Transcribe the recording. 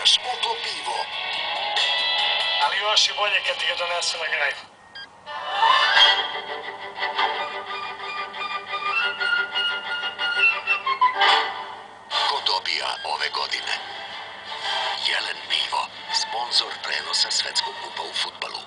baš oplo pivo. Ali još je bolje kad ti ga donesu na graju. Ko dobija ove godine? Jelen pivo, sponsor prenosa Svetskog kupa u fudbalu.